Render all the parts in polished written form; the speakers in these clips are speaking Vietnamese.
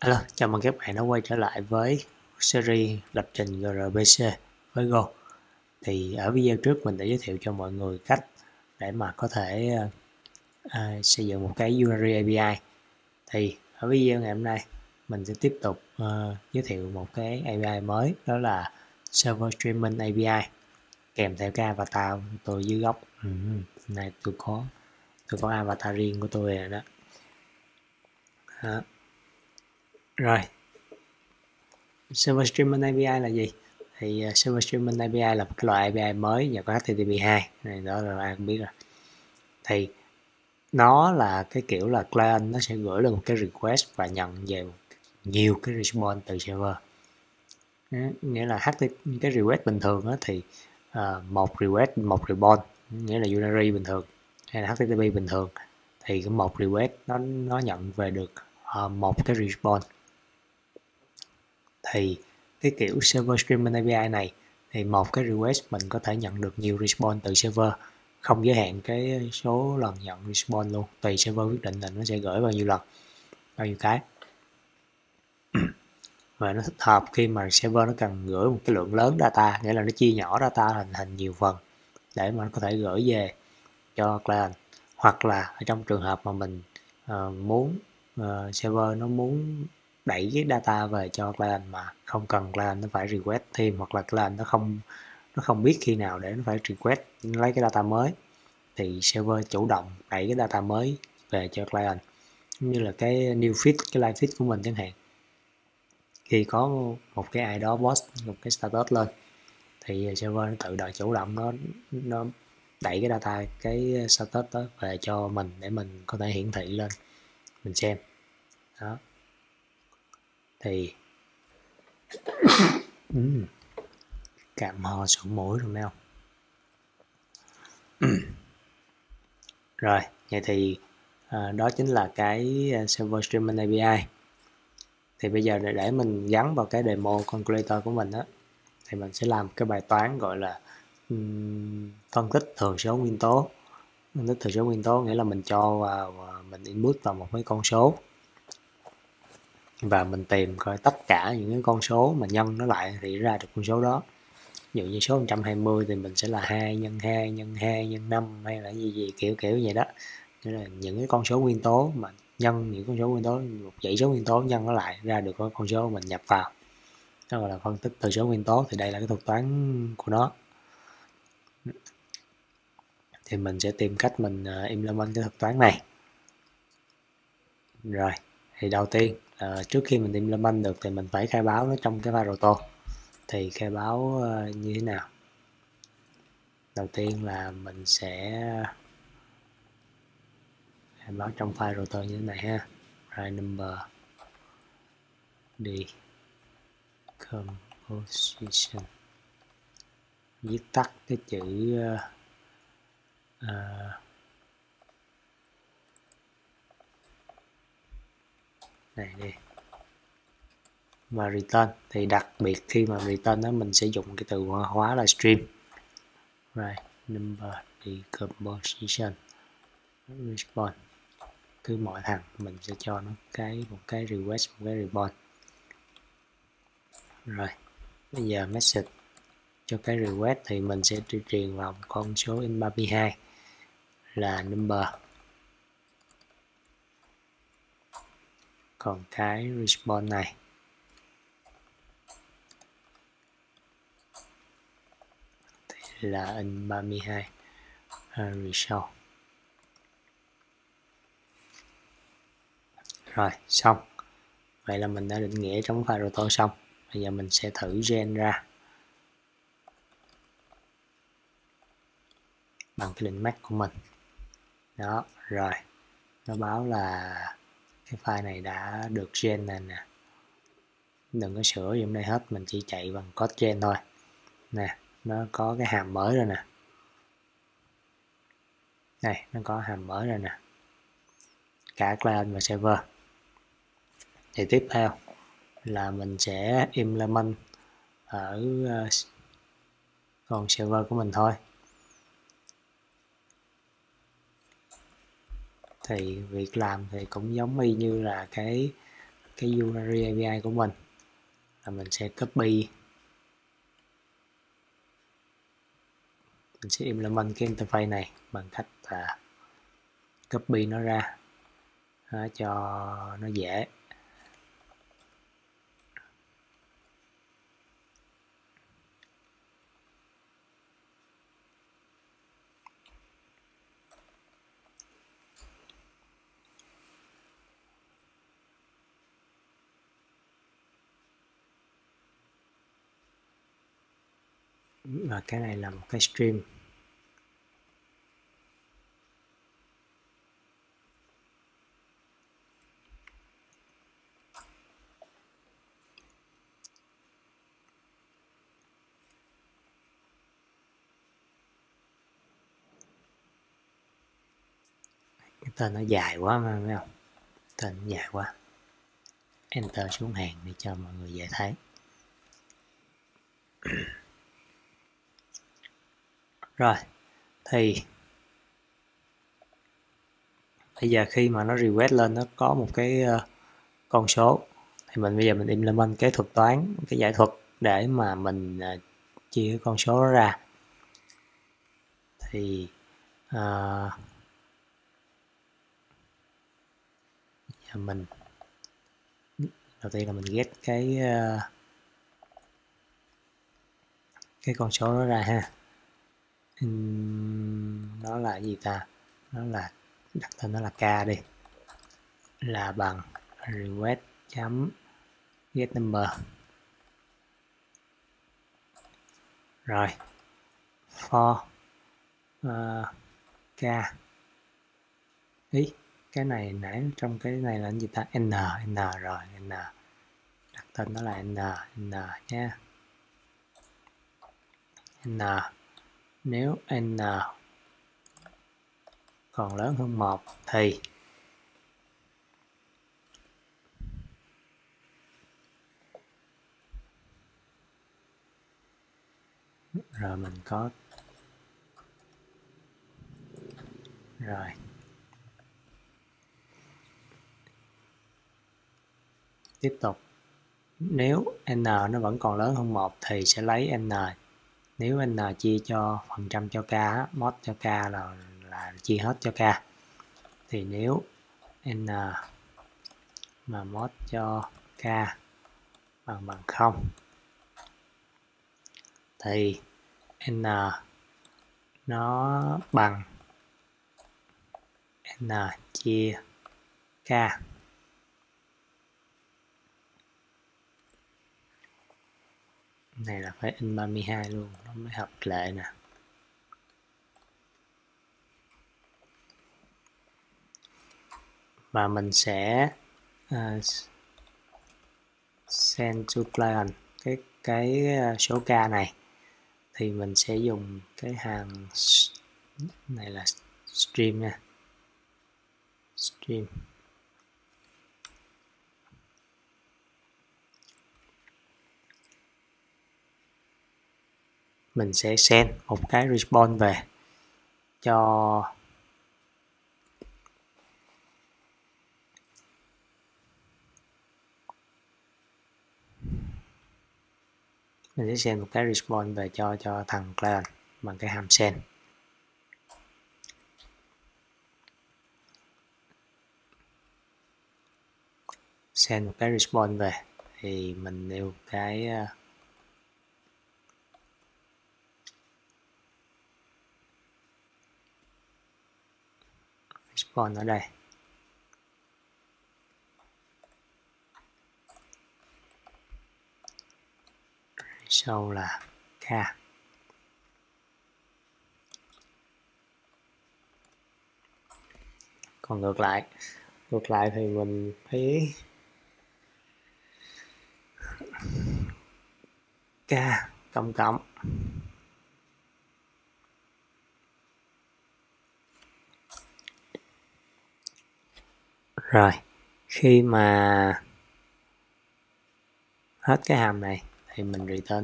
Hello, chào mừng các bạn đã quay trở lại với series lập trình gRPC với Go. Thì ở video trước mình đã giới thiệu cho mọi người cách để mà có thể xây dựng một cái Unary API. Thì ở video ngày hôm nay mình sẽ tiếp tục giới thiệu một cái API mới, đó là Server Streaming API kèm theo cái avatar của tôi dưới góc. Này tôi có avatar riêng của tôi rồi đó. Rồi, Server Streaming API là gì? Thì Server Streaming API là một cái loại API mới nhờ có HTTP2 này, đó là ai cũng biết rồi. Thì nó là cái kiểu là client nó sẽ gửi lên một cái request và nhận về nhiều cái response từ server. Nghĩa là cái request bình thường đó thì một request một response, nghĩa là Unary bình thường hay là HTTP bình thường, thì cái một request nó nhận về được một cái response. Thì cái kiểu Server Streaming API này thì một cái request mình có thể nhận được nhiều response từ server, không giới hạn cái số lần nhận response luôn, tùy server quyết định là nó sẽ gửi bao nhiêu lần, bao nhiêu cái. Và nó thích hợp khi mà server nó cần gửi một cái lượng lớn data, nghĩa là nó chia nhỏ data thành nhiều phần để mà nó có thể gửi về cho client. Hoặc là ở trong trường hợp mà mình muốn server nó muốn đẩy cái data về cho client mà không cần client nó phải request thêm, hoặc là client nó không biết khi nào để nó phải request lấy cái data mới, thì server chủ động đẩy cái data mới về cho client, như là cái new feed, cái live feed của mình chẳng hạn. Khi có một cái ai đó post một cái status lên thì server nó tự động chủ động nó đẩy cái data, cái status đó về cho mình để mình có thể hiển thị lên mình xem đó. Thì cảm ho sổ mũi rồi mấy không. Rồi vậy thì đó chính là cái Server Streaming API. Thì bây giờ để mình gắn vào cái demo calculator của mình á, thì mình sẽ làm cái bài toán gọi là phân tích thừa số nguyên tố. Phân tích thừa số nguyên tố nghĩa là mình cho vào, mình input vào một cái con số và mình tìm coi tất cả những cái con số mà nhân nó lại thì ra được con số đó. Ví dụ như số 120 thì mình sẽ là 2 nhân 2 nhân 2 nhân 5 hay là gì kiểu vậy đó. Nghĩa là những cái con số nguyên tố mà nhân những con số nguyên tố, một dãy số nguyên tố nhân nó lại ra được con số mình nhập vào, đó gọi là phân tích thừa số nguyên tố. Thì đây là cái thuật toán của nó. Thì mình sẽ tìm cách mình implement cái thuật toán này. Rồi thì đầu tiên trước khi mình implement được thì mình phải khai báo nó trong cái file roto. Thì khai báo như thế nào? Đầu tiên là mình sẽ khai báo trong file roto như thế này ha. Right number decomposition, viết tắt cái chữ này đi, và return. Thì đặc biệt khi mà return đó mình sẽ dùng cái từ khóa là stream. Right number decomposition response, cứ mỗi thằng mình sẽ cho nó một cái request, một cái response. Rồi bây giờ message cho cái request thì mình sẽ truyền vào một con số in32 là number, còn cái response này thì là in32 result. Rồi xong, vậy là mình đã định nghĩa trong file roto xong. Bây giờ mình sẽ thử gen ra bằng cái link Mac của mình đó. Rồi nó báo là cái file này đã được gen này nè, đừng có sửa gì trong đây hết, mình chỉ chạy bằng code gen thôi nè. Nó có cái hàm mới rồi nè, này nó có hàm mới rồi nè, cả client và server. Thì tiếp theo là mình sẽ implement ở con server của mình thôi. Thì việc làm thì cũng giống y như là cái cái Unary API của mình là mình sẽ copy, mình sẽ implement cái interface này bằng cách là copy nó ra cho nó dễ. Và cái này là một cái stream. Cái tên nó dài quá mà phải không? Tên nó dài quá. Enter xuống hàng để cho mọi người dễ thấy. Rồi, thì bây giờ khi mà nó request lên nó có một cái con số, thì bây giờ mình implement cái thuật toán, cái giải thuật để mà mình chia cái con số đó ra. Thì mình đầu tiên là mình get cái con số đó ra ha. Nó là gì ta? Nó là đặt tên nó là k đi, là bằng request chấm get number. Rồi for k ý cái này nãy trong cái này là gì ta? N rồi n, đặt tên nó là n nha. N nếu n còn lớn hơn 1 thì rồi mình có rồi tiếp tục, nếu n nó vẫn còn lớn hơn 1 thì sẽ lấy n, nếu n chia cho phần trăm cho k, mod cho k là chia hết cho k, thì nếu n mà mod cho k bằng 0 thì n nó bằng n chia k. Này là phải in 32 luôn nó mới hợp lệ nè. Và mình sẽ send to client cái số k này, thì mình sẽ dùng cái hàng này là stream nha, stream. Mình sẽ send một cái response về cho mình sẽ send một cái response về cho thằng client bằng cái hàm send. Send một cái response về thì mình nêu cái response ở đây. Sau là k. Còn ngược lại thì mình thấy k cộng cộng rồi. Khi mà hết cái hàm này thì mình return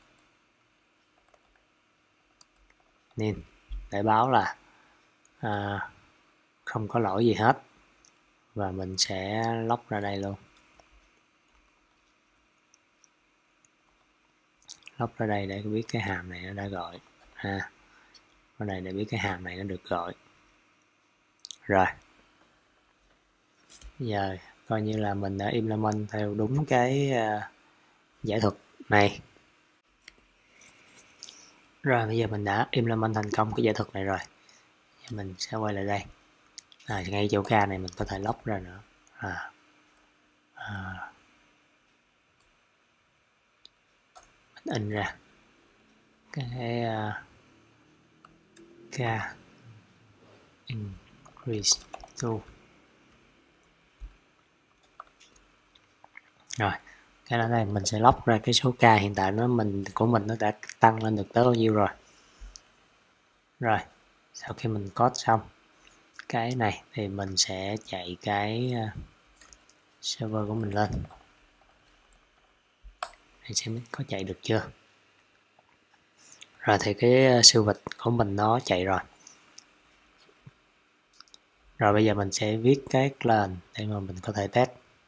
nên để báo là không có lỗi gì hết, và mình sẽ log ra đây luôn. lóc ra đây để biết cái hàm này nó đã gọi ha, ở đây để biết cái hàm này nó được gọi. Rồi giờ coi như là mình đã implement theo đúng cái giải thuật này. Rồi bây giờ mình đã implement thành công cái giải thuật này rồi, mình sẽ quay lại đây. Ngay chỗ K này mình có thể lóc ra nữa. Mình in ra cái K increase to. Rồi cái đó này mình sẽ lóc ra cái số K hiện tại của mình nó đã tăng lên được tới bao nhiêu rồi. Rồi sau khi mình code xong cái này thì mình sẽ chạy cái server của mình lên để xem có chạy được chưa. Rồi thì cái siêu vịt của mình nó chạy rồi. Rồi bây giờ mình sẽ viết cái client để mà mình có thể test.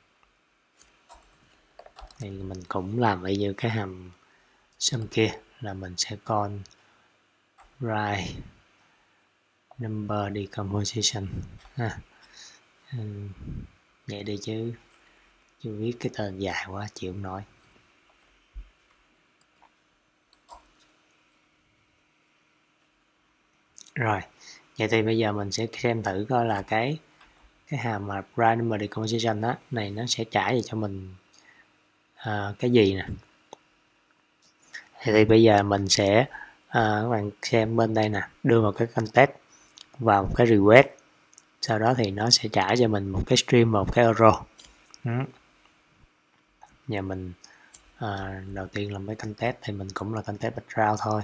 Thì mình cũng làm y như cái hàm sum kia là mình sẽ call write number decomposition ha. Vậy đi chứ viết cái tên dài quá chịu không nổi. Rồi vậy thì bây giờ mình sẽ xem thử coi là cái hàm mà write number decomposition đó này nó sẽ trả về cho mình cái gì nè. Thì bây giờ mình sẽ các bạn xem bên đây nè, đưa một cái context vào một cái request, sau đó thì nó sẽ trả cho mình một cái stream và một cái arrow. Nhà mình đầu tiên làm cái context thì mình cũng là context background thôi.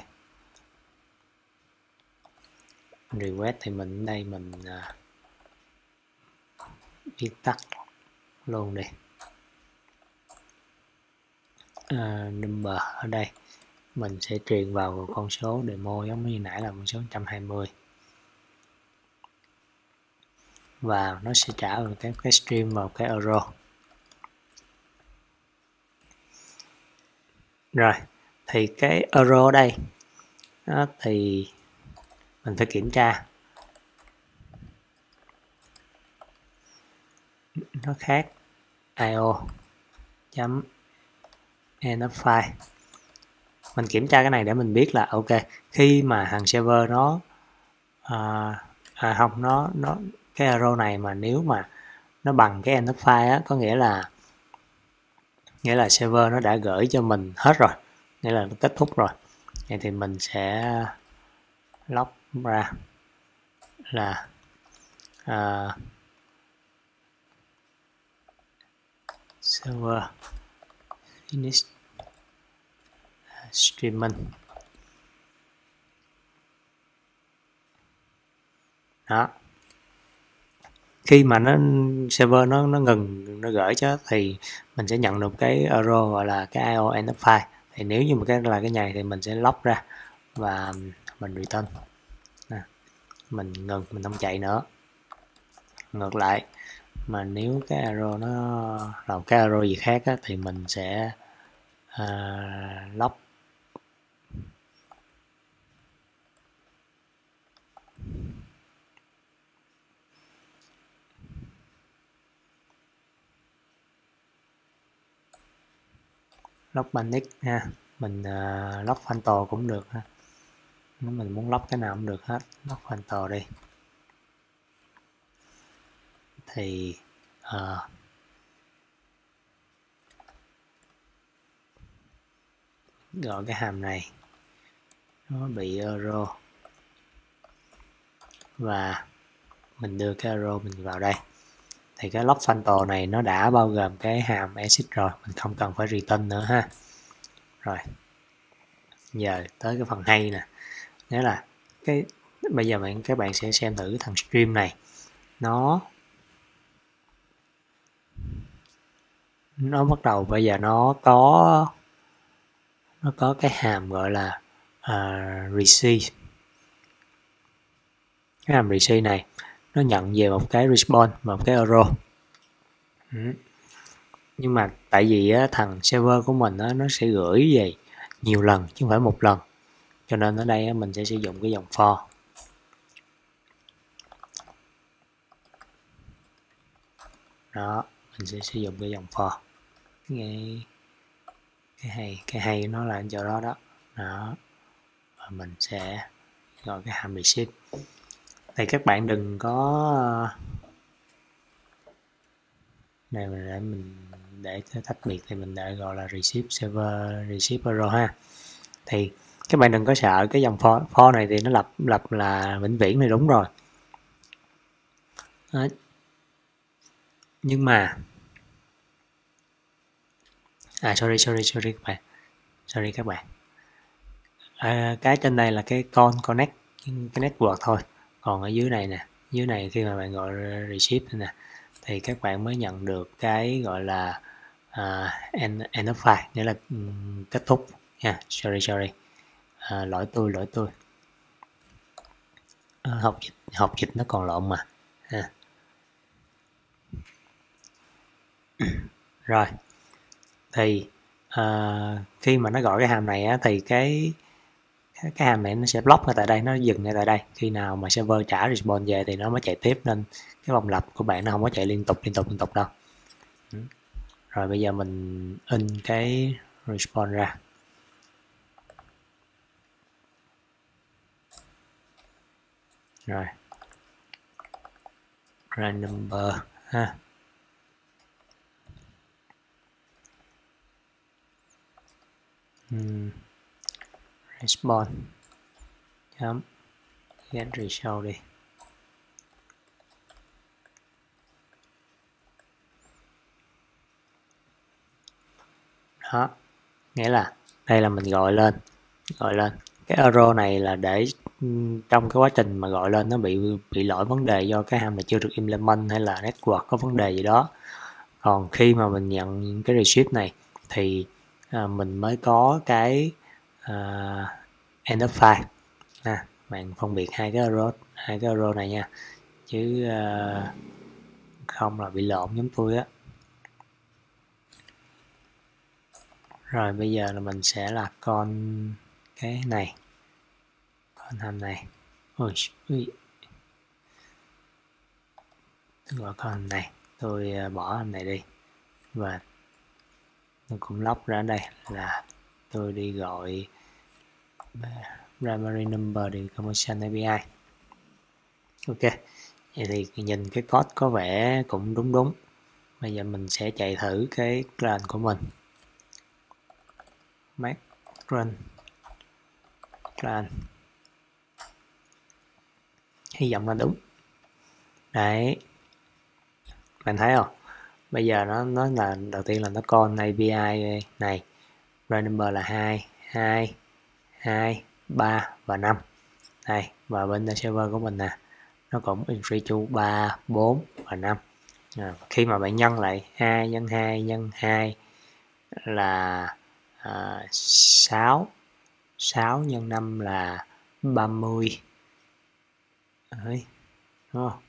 Request thì mình đây mình viết tắt luôn đi. Number ở đây mình sẽ truyền vào con số demo giống như nãy là con số 120 và nó sẽ trả vào cái stream vào cái arrow. Rồi thì cái arrow đây đó, thì mình phải kiểm tra nó khác io chấm end of file. Mình kiểm tra cái này để mình biết là ok, khi mà hàng server nó không nó cái arrow này mà nếu mà nó bằng cái end of file á, có nghĩa là server nó đã gửi cho mình hết rồi, nghĩa là nó kết thúc rồi. Vậy thì mình sẽ log ra là server finish streaming. Đó, khi mà server nó ngừng nó gửi cho thì mình sẽ nhận được cái arrow gọi là cái io end of file. Thì nếu như mà cái là cái này thì mình sẽ log ra và mình return. Mình ngừng, mình không chạy nữa. Ngược lại mà nếu cái arrow nó là cái arrow gì khác á, thì mình sẽ log log panic ha. Mình log phantom cũng được ha, nếu mình muốn log cái nào cũng được hết. Log phantom đi thì gọi cái hàm này nó bị arrow và mình đưa cái arrow mình vào đây. Thì cái log phantom này nó đã bao gồm cái hàm exit rồi, mình không cần phải return nữa ha. Rồi giờ tới cái phần hay nè, nghĩa là bây giờ các bạn sẽ xem thử cái thằng stream này nó bắt đầu bây giờ nó có cái hàm gọi là receive. Cái hàm receive này nó nhận về một cái response và một cái arrow. Nhưng mà tại vì thằng server của mình nó sẽ gửi về nhiều lần chứ không phải một lần, cho nên ở đây mình sẽ sử dụng cái dòng for. Đó, mình sẽ sử dụng cái dòng for. Cái hay nó là chỗ đó đó. Đó, và mình sẽ gọi cái hàm receive. Thì các bạn đừng có này để tách biệt thì mình để gọi là receive server receive error ha. Thì các bạn đừng có sợ cái dòng for này thì nó lặp là vĩnh viễn này, đúng rồi. Đó. Nhưng mà sorry các bạn. Cái trên đây là cái connect, cái network thôi. Còn ở dưới này nè, dưới này khi mà bạn gọi receive nè thì các bạn mới nhận được cái gọi là end of file, nghĩa là kết thúc nha. Sorry. Lỗi tôi. Học dịch nó còn lộn mà. Rồi. Thì khi mà nó gọi cái hàm này á, thì cái hàm này nó sẽ block ngay tại đây, nó dừng ngay tại đây. Khi nào mà server trả response về thì nó mới chạy tiếp, nên cái vòng lặp của bạn nó không có chạy liên tục đâu. Rồi bây giờ mình in cái response ra. Rồi. Random number ha. Response chấm get result đi. Đó, nghĩa là đây là mình gọi lên cái error này là để trong cái quá trình mà gọi lên nó bị lỗi vấn đề do cái hàm này chưa được implement hay là network có vấn đề gì đó. Còn khi mà mình nhận cái receipt này thì mình mới có cái end of file. Bạn phân biệt hai cái error này nha, chứ không là bị lộn giống tôi á. Rồi bây giờ là mình sẽ là con cái này, con hàm này. Ui. Tôi gọi con hàm này, tôi bỏ hàm này đi và tôi cũng lóc ra đây là tôi đi gọi primary number đi commercial API. Ok, vậy thì nhìn cái code có vẻ cũng đúng. Bây giờ mình sẽ chạy thử cái client của mình. Make run client. Hy vọng là đúng. Đấy, bạn thấy không? Bây giờ nó là đầu tiên là nó call API này, run number là 2, 3 và 5. Đây, và bên server của mình nè, nó cũng entry to 3, 4 và 5. Khi mà bạn nhân lại 2 nhân 2 nhân 2 là 6, 6 nhân 5 là 30. Đấy, đúng không?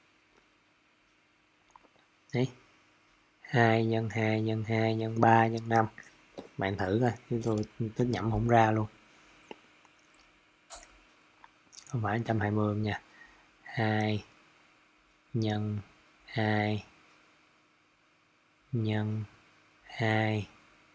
Đấy, 2 nhân 2 nhân 2 nhân 3 nhân 5. Bạn thử coi, chúng tôi tính nhẩm không ra luôn. Không phải 120 nha. 2 nhân 2 nhân 2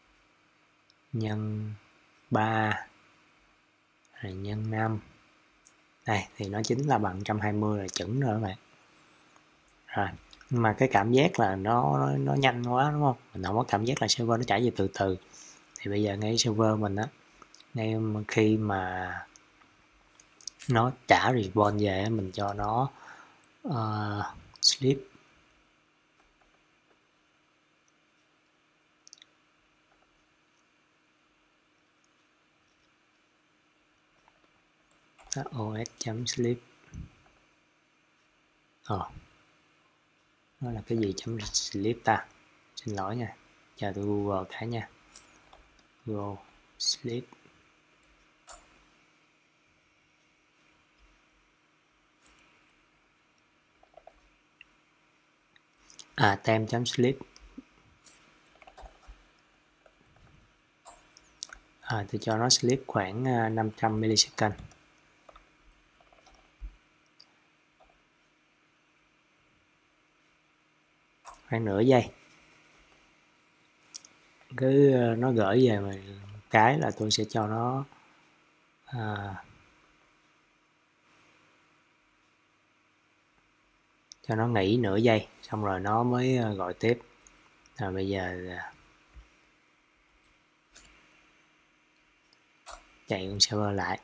nhân 3 rồi nhân 5. Đây thì nó chính là bằng 120 là chuẩn rồi các bạn. Rồi, nhưng mà cái cảm giác là nó nhanh quá đúng không? Mình không có cảm giác là server nó trả về từ từ. Thì bây giờ ngay server mình á, ngay khi mà nó trả response về mình cho nó sleep os.sleep. Nó là cái gì .sleep ta? Xin lỗi nha, chờ tôi Google cái nha. Google sleep. tem.sleep. Tôi cho nó sleep khoảng 500 millisecond, khoảng nửa giây. Cứ nó gửi về mà cái là tôi sẽ cho nó nghỉ nửa giây, xong rồi nó mới gọi tiếp. Rồi bây giờ chạy con server lại.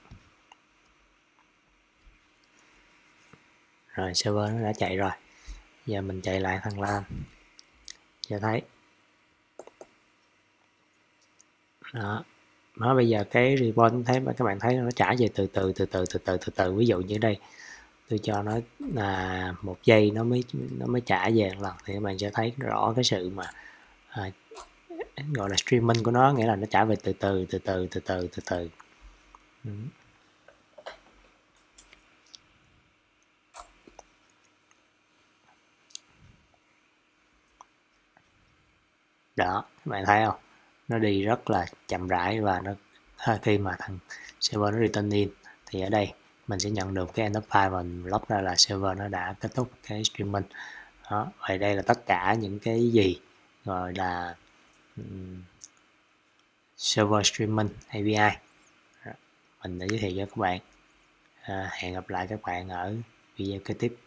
Rồi server nó đã chạy rồi. Giờ mình chạy lại thằng LAN cho thấy. Đó. Nó bây giờ cái report thấy các bạn thấy nó trả về từ từ. Ví dụ như đây tôi cho nó là 1 giây nó mới trả về một lần, thì các bạn sẽ thấy rõ cái sự mà gọi là streaming của nó, nghĩa là nó trả về từ từ. Đó, các bạn thấy không? Nó đi rất là chậm rãi, và nó khi mà thằng server nó return in thì ở đây mình sẽ nhận được cái end of file và mình log ra là server nó đã kết thúc cái streaming. Đó, vậy đây là tất cả những cái gì gọi là server streaming API mình đã giới thiệu cho các bạn. Hẹn gặp lại các bạn ở video kế tiếp.